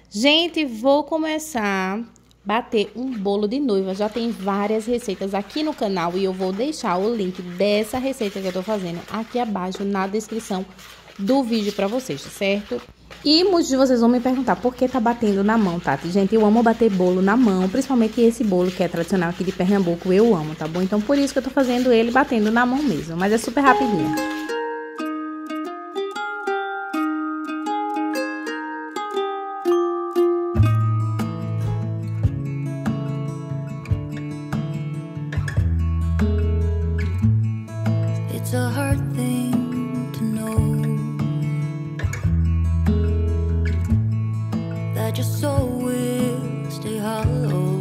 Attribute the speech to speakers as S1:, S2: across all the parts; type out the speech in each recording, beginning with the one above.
S1: Gente, vou começar a bater um bolo de noiva. Já tem várias receitas aqui no canal e eu vou deixar o link dessa receita que eu tô fazendo aqui abaixo na descrição do vídeo pra vocês, certo? E muitos de vocês vão me perguntar por que tá batendo na mão, Tati? Gente, eu amo bater bolo na mão, principalmente esse bolo que é tradicional aqui de Pernambuco, eu amo, tá bom? Então por isso que eu tô fazendo ele batendo na mão mesmo, mas é super rapidinho.
S2: It's a hard thing to know that your soul will stay hollow.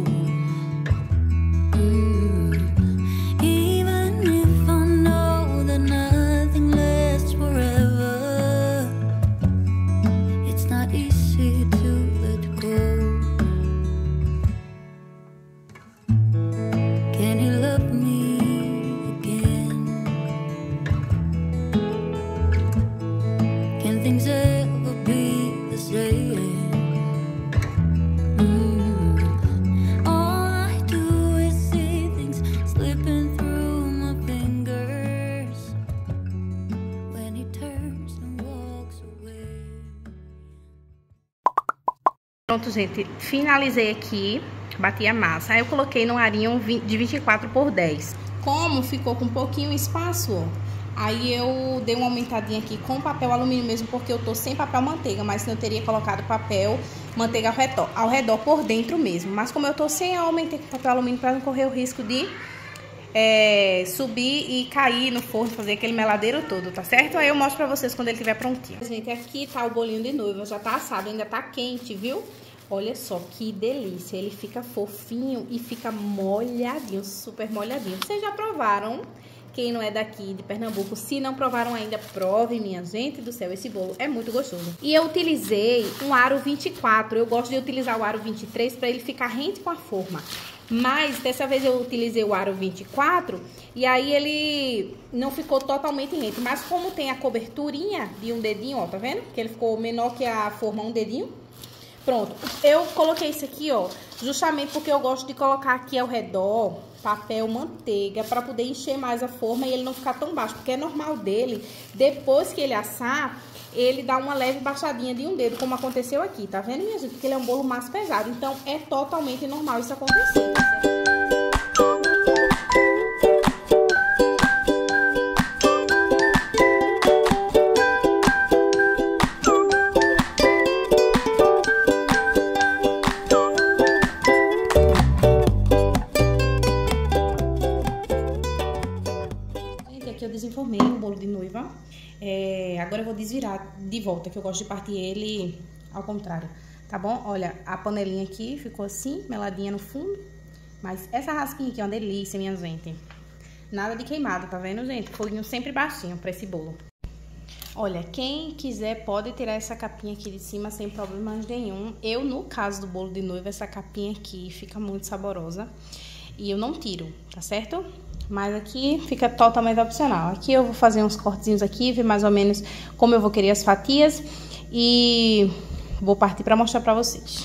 S2: Even if I know that nothing lasts forever, it's not easy to let go. Can you love me again? Can things ever be the same? All I do is see things slipping through my fingers when he turns and walks away.
S1: Pronto, gente, finalizei aqui, bati a massa. Aí eu coloquei no arinho de 24 por 10. Como ficou com um pouquinho espaço, ó, aí eu dei uma aumentadinha aqui com papel alumínio mesmo, porque eu tô sem papel manteiga, mas senão eu teria colocado papel manteiga ao redor por dentro mesmo. Mas como eu tô sem, eu aumentei com papel alumínio para não correr o risco de subir e cair no forno, fazer aquele meladeiro todo, tá certo? Aí eu mostro pra vocês quando ele estiver prontinho. Gente, aqui tá o bolinho de noiva, já tá assado, ainda tá quente, viu? Olha só que delícia, ele fica fofinho e fica molhadinho, super molhadinho. Vocês já provaram? Quem não é daqui de Pernambuco, se não provaram ainda, prove, minha gente do céu, esse bolo é muito gostoso. E eu utilizei um aro 24, eu gosto de utilizar o aro 23 para ele ficar rente com a forma. Mas dessa vez eu utilizei o aro 24 e aí ele não ficou totalmente rente. Mas como tem a coberturinha de um dedinho, ó, tá vendo? Que ele ficou menor que a forma, um dedinho. Pronto, eu coloquei isso aqui, ó, justamente porque eu gosto de colocar aqui ao redor papel manteiga para poder encher mais a forma e ele não ficar tão baixo, porque é normal dele, depois que ele assar, ele dá uma leve baixadinha de um dedo, como aconteceu aqui, tá vendo, minha gente? Porque ele é um bolo mais pesado, então é totalmente normal isso acontecer, tá certo? Aqui eu desenformei o bolo de noiva. Agora eu vou desvirar de volta, que eu gosto de partir ele ao contrário, tá bom? Olha, a panelinha aqui ficou assim, meladinha no fundo. Mas essa raspinha aqui é uma delícia, minha gente. Nada de queimado, tá vendo, gente? Foguinho sempre baixinho pra esse bolo. Olha, quem quiser pode tirar essa capinha aqui de cima sem problemas nenhum. Eu, no caso do bolo de noiva, essa capinha aqui fica muito saborosa. E eu não tiro, tá certo? Mas aqui fica totalmente opcional. Aqui eu vou fazer uns cortezinhos aqui, ver mais ou menos como eu vou querer as fatias. E vou partir para mostrar para vocês.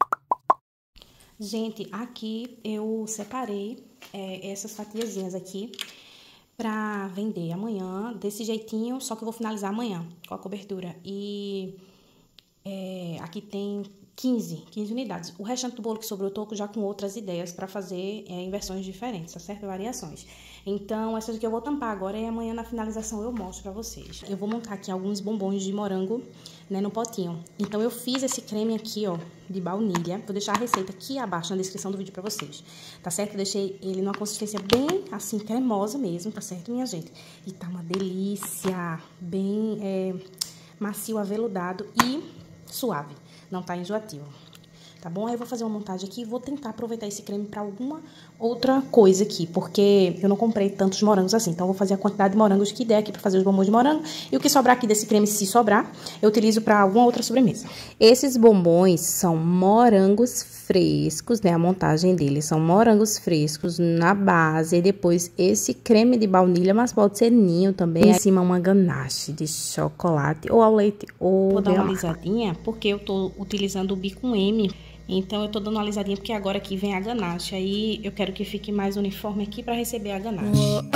S1: Gente, aqui eu separei essas fatiazinhas aqui para vender amanhã, desse jeitinho, só que eu vou finalizar amanhã com a cobertura. E aqui tem 15 unidades. O restante do bolo que sobrou, eu tô já com outras ideias para fazer em versões diferentes, tá certo? Variações. Então, essas aqui eu vou tampar agora e amanhã na finalização eu mostro pra vocês. Eu vou montar aqui alguns bombons de morango, né, no potinho. Então, eu fiz esse creme aqui, ó, de baunilha. Vou deixar a receita aqui abaixo na descrição do vídeo pra vocês, tá certo? Eu deixei ele numa consistência bem, assim, cremosa mesmo, tá certo, minha gente? E tá uma delícia, bem macio, aveludado e suave. Não tá enjoativo, tá bom? Aí eu vou fazer uma montagem aqui e vou tentar aproveitar esse creme pra alguma outra coisa aqui, porque eu não comprei tantos morangos assim. Então, eu vou fazer a quantidade de morangos que der aqui pra fazer os bombons de morango. E o que sobrar aqui desse creme, se sobrar, eu utilizo pra alguma outra sobremesa. Esses bombons são morangos frescos, né? A montagem deles são morangos frescos na base, e depois esse creme de baunilha, mas pode ser ninho também. Em cima uma ganache de chocolate ou ao leite ou
S3: Vou dar uma alisadinha, porque eu tô utilizando o bico M. Então, eu tô dando uma alisadinha porque agora aqui vem a ganache. Aí, eu quero que fique mais uniforme aqui pra receber a ganache.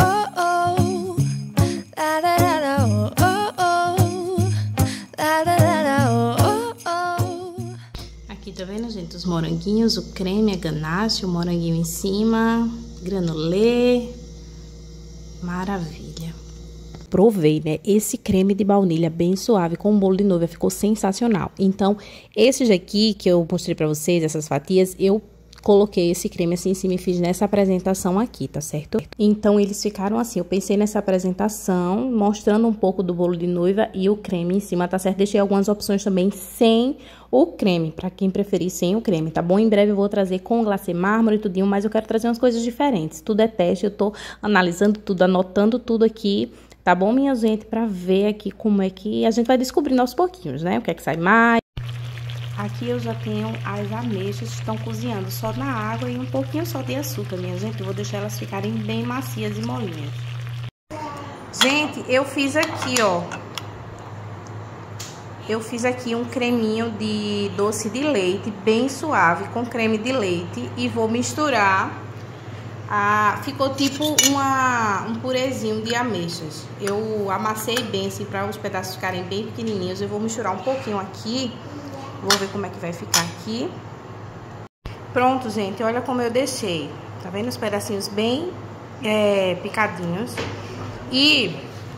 S3: Aqui, tá vendo, gente? Os moranguinhos, o creme, a ganache, o moranguinho em cima, granulê. Maravilha.
S1: Provei, né? Esse creme de baunilha bem suave com bolo de noiva ficou sensacional. Então, esses aqui que eu mostrei pra vocês, essas fatias, eu coloquei esse creme assim em cima e fiz nessa apresentação aqui, tá certo? Então, eles ficaram assim, eu pensei nessa apresentação, mostrando um pouco do bolo de noiva e o creme em cima, tá certo? Deixei algumas opções também sem o creme, pra quem preferir sem o creme, tá bom? Em breve eu vou trazer com glacê mármore e tudinho, mas eu quero trazer umas coisas diferentes. Tudo é teste, eu tô analisando tudo, anotando tudo aqui. Tá bom, minha gente? Pra ver aqui como é que a gente vai descobrindo aos pouquinhos, né? O que é que sai mais.
S3: Aqui eu já tenho as ameixas que estão cozinhando só na água e um pouquinho só de açúcar, minha gente. Eu vou deixar elas ficarem bem macias e molinhas.
S1: Gente, eu fiz aqui, ó. Eu fiz aqui um creminho de doce de leite bem suave com creme de leite e vou misturar. Ficou tipo um purezinho de ameixas. Eu amassei bem assim para os pedaços ficarem bem pequenininhos. Eu vou misturar um pouquinho aqui. Vou ver como é que vai ficar aqui. Pronto, gente. Olha como eu deixei. Tá vendo os pedacinhos bem picadinhos. E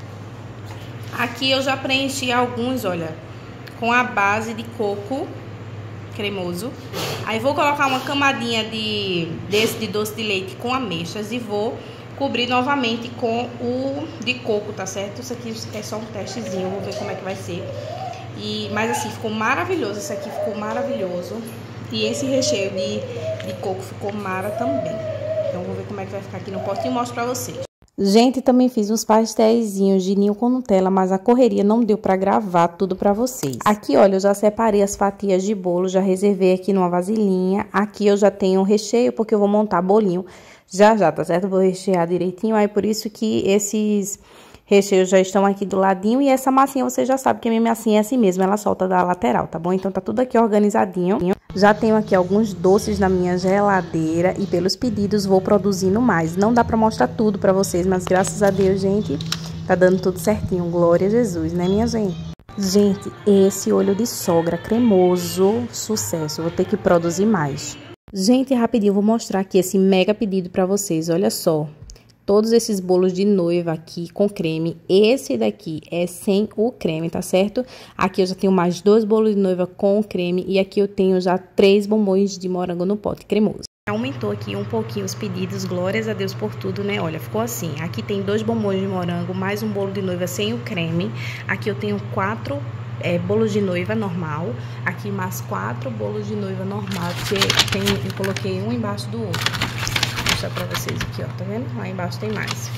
S1: aqui eu já preenchi alguns, olha, com a base de coco cremoso. Aí vou colocar uma camadinha desse de doce de leite com ameixas e vou cobrir novamente com o de coco, tá certo? Isso aqui é só um testezinho, vou ver como é que vai ser. Mas assim, ficou maravilhoso, esse aqui ficou maravilhoso. E esse recheio de coco ficou mara também. Então vou ver como é que vai ficar aqui no potinho e mostro pra vocês. Gente, também fiz uns pastéisinhos de ninho com Nutella, mas a correria não deu pra gravar tudo pra vocês. Aqui, olha, eu já separei as fatias de bolo, já reservei aqui numa vasilhinha. Aqui eu já tenho o recheio, porque eu vou montar bolinho já, tá certo? Vou rechear direitinho, aí por isso que esses recheios já estão aqui do ladinho. E essa massinha, você já sabe que a minha massinha é assim mesmo, ela solta da lateral, tá bom? Então tá tudo aqui organizadinho. Já tenho aqui alguns doces na minha geladeira e pelos pedidos vou produzindo mais. Não dá pra mostrar tudo pra vocês, mas graças a Deus, gente, tá dando tudo certinho. Glória a Jesus, né, minha gente? Gente, esse olho de sogra cremoso, sucesso. Vou ter que produzir mais. Gente, rapidinho, vou mostrar aqui esse mega pedido pra vocês, olha só. Todos esses bolos de noiva aqui com creme, esse daqui é sem o creme, tá certo? Aqui eu já tenho mais 2 bolos de noiva com creme e aqui eu tenho já 3 bombons de morango no pote cremoso.
S3: Aumentou aqui um pouquinho os pedidos, glórias a Deus por tudo, né? Olha, ficou assim, aqui tem 2 bombons de morango, mais um bolo de noiva sem o creme. Aqui eu tenho 4 bolos de noiva normal, aqui mais 4 bolos de noiva normal, que eu coloquei um embaixo do outro. Vou mostrar pra vocês aqui, ó, tá vendo? Lá embaixo tem mais.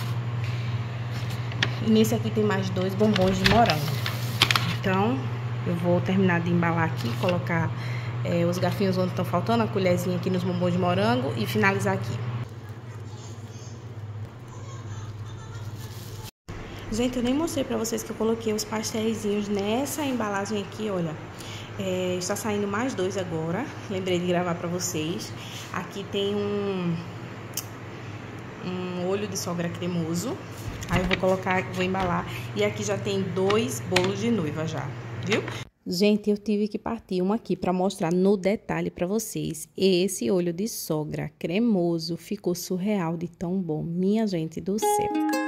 S3: E nesse aqui tem mais 2 bombons de morango. Então, eu vou terminar de embalar aqui, colocar os garfinhos onde estão faltando, a colherzinha aqui nos bombons de morango e finalizar aqui. Gente, eu nem mostrei pra vocês que eu coloquei os pastéisinhos nessa embalagem aqui, olha. Está saindo mais 2 agora, lembrei de gravar pra vocês. Aqui tem um olho de sogra cremoso. Aí eu vou colocar, vou embalar. E aqui já tem 2 bolos de noiva já, viu?
S1: Gente, eu tive que partir uma aqui para mostrar no detalhe para vocês. Esse olho de sogra cremoso ficou surreal de tão bom, minha gente do céu.